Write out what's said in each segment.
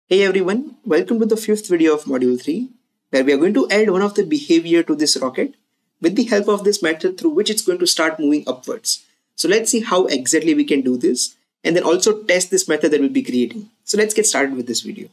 Hey everyone, welcome to the fifth video of module 3 where we are going to add one of the behavior to this rocket with the help of this method through which it's going to start moving upwards. So let's see how exactly we can do this and then also test this method that we'll be creating. So let's get started with this video.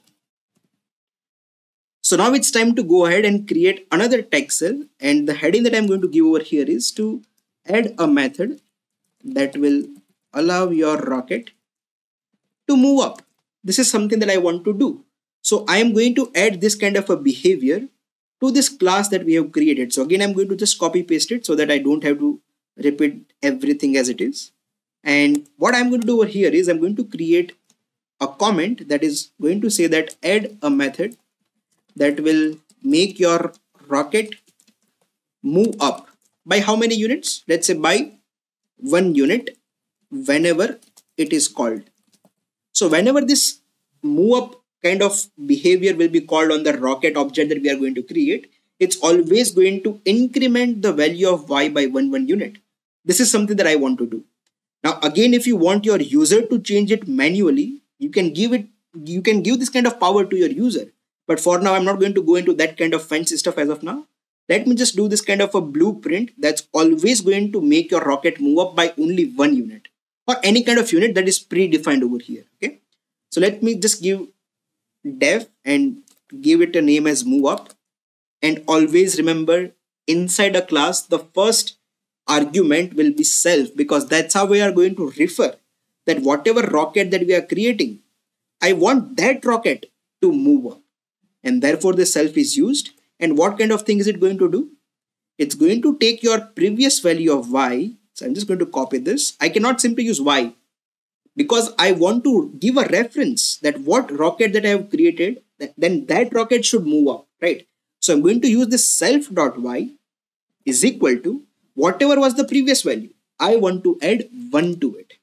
So now it's time to go ahead and create another text cell, and the heading that I'm going to give over here is to add a method that will allow your rocket to move up. This is something that I want to do. So I am going to add this kind of a behavior to this class that we have created. So again, I'm going to just copy paste it so that I don't have to repeat everything as it is. And what I'm going to do over here is I'm going to create a comment that is going to say that add a method that will make your rocket move up by how many units? Let's say by 1 unit whenever it is called. So whenever this move up kind of behavior will be called on the rocket object that we are going to create, it's always going to increment the value of y by 1 unit. This is something that I want to do. Now again, if you want your user to change it manually, you can give this kind of power to your user. But for now, I'm not going to go into that kind of fancy stuff as of now. Let me just do this kind of a blueprint that's always going to make your rocket move up by only 1 unit, or any kind of unit that is predefined over here. Okay, so let me just give def and give it a name as move up, and always remember inside a class the first argument will be self, because that's how we are going to refer that whatever rocket that we are creating, I want that rocket to move up, and therefore the self is used. And what kind of thing is it going to do? It's going to take your previous value of y. So I'm just going to copy this. I cannot simply use y because I want to give a reference that what rocket that I have created, then that rocket should move up, right? So I'm going to use this self.y is equal to whatever was the previous value. I want to add 1 to it.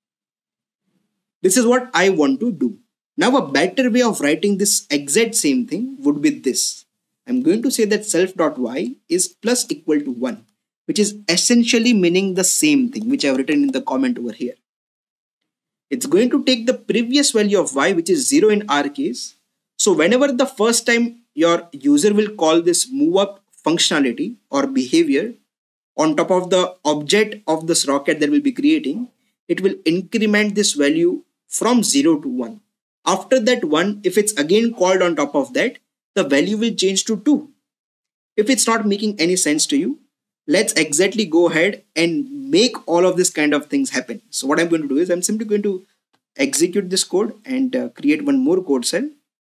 This is what I want to do. Now a better way of writing this exact same thing would be this. I'm going to say that self.y is plus equal to 1, which is essentially meaning the same thing which I've written in the comment over here. It's going to take the previous value of y, which is 0 in our case. So whenever the first time your user will call this move up functionality or behavior on top of the object of this rocket that we'll be creating, it will increment this value from 0 to 1. After that 1, if it's again called on top of that, the value will change to 2. If it's not making any sense to you, let's exactly go ahead and make all of this kind of things happen. So what I'm going to do is I'm simply going to execute this code and create one more code cell.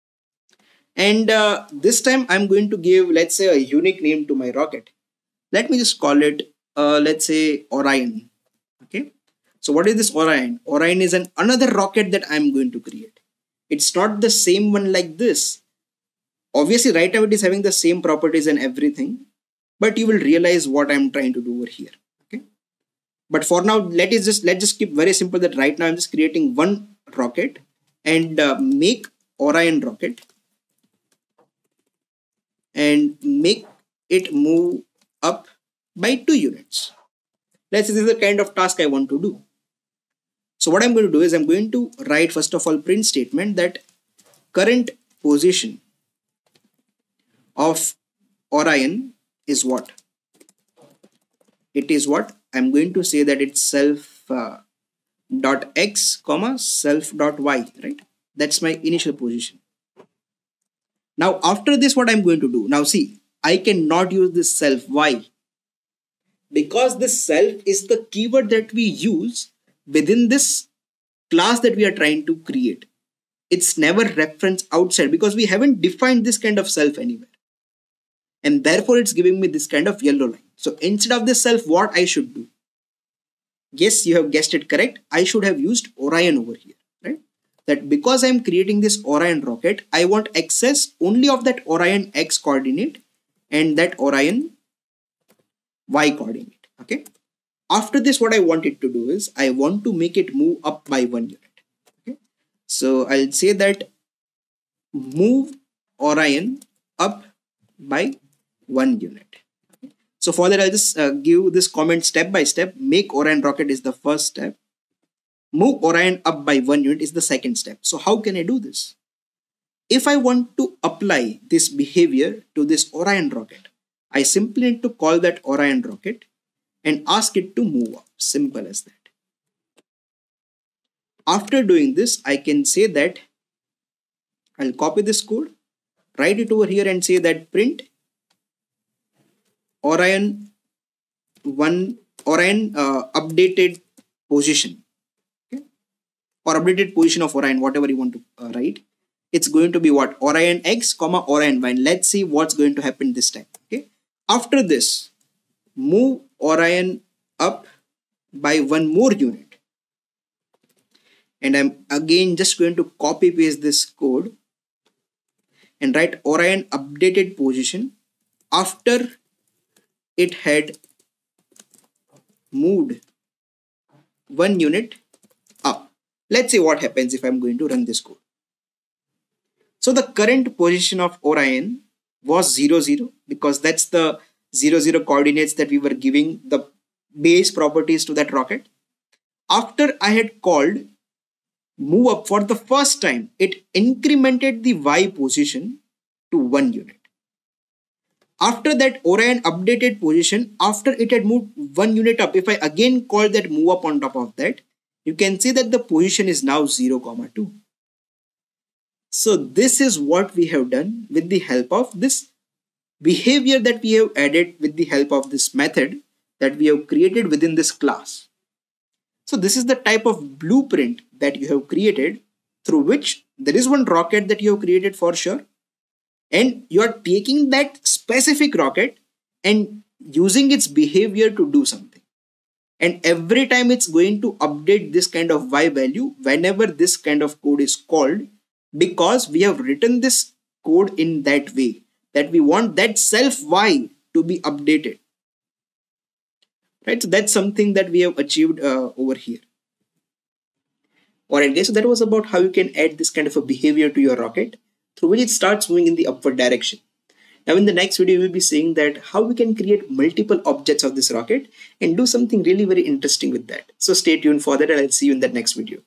And this time I'm going to give, let's say, a unique name to my rocket. Let me just call it, let's say, Orion. Okay. So what is this Orion? Orion is another rocket that I'm going to create. It's not the same one like this. Obviously, right now it is having the same properties and everything, but you will realize what I'm trying to do over here. Okay. But for now, let's just keep very simple that right now I'm just creating one rocket and make Orion rocket and make it move up by 2 units. Let's say this is the kind of task I want to do. So what I'm going to do is I'm going to write first of all print statement that current position of Orion is what? It is what? I'm going to say that it's self dot x comma self dot y, right? That's my initial position. Now after this, what I'm going to do? Now see, I cannot use this self. Why? Because this self is the keyword that we use within this class that we are trying to create. It's never referenced outside because we haven't defined this kind of self anywhere. And therefore it's giving me this kind of yellow line. So instead of this self, what I should do? Yes, you have guessed it correct. I should have used Orion over here, right? That because I'm creating this Orion rocket, I want access only of that Orion X coordinate and that Orion Y coordinate. Okay. After this, what I want it to do is I want to make it move up by 1 unit. Okay. So I'll say that move Orion up by 1 unit. So for that, I'll just give this comment step by step. Make Orion rocket is the first step. Move Orion up by 1 unit is the second step. So how can I do this? If I want to apply this behavior to this Orion rocket, I simply need to call that Orion rocket and ask it to move up. Simple as that. After doing this, I can say that I'll copy this code, write it over here and say that print Orion updated position, okay? Or updated position of Orion, whatever you want to write. It's going to be what? Orion X, comma Orion Y. Let's see what's going to happen this time. Okay. After this, move Orion up by one more unit. And I'm again just going to copy paste this code and write Orion updated position after it had moved one unit up. Let's see what happens if I'm going to run this code. So the current position of Orion was 0, 0 because that's the 0, 0 coordinates that we were giving the base properties to that rocket. After I had called move up for the first time, it incremented the Y position to 1 unit. After that Orion updated position, after it had moved 1 unit up, if I again call that move up on top of that, you can see that the position is now 0, 2. So this is what we have done with the help of this behavior that we have added with the help of this method that we have created within this class. So this is the type of blueprint that you have created through which there is one rocket that you have created for sure. And you are taking that specific rocket and using its behavior to do something. And every time it's going to update this kind of Y value whenever this kind of code is called, because we have written this code in that way that we want that self Y to be updated. Right, so that's something that we have achieved over here. Alright guys, so that was about how you can add this kind of a behavior to your rocket through which it starts moving in the upward direction. Now in the next video, we will be seeing that how we can create multiple objects of this rocket and do something really very interesting with that. So stay tuned for that and I'll see you in that next video.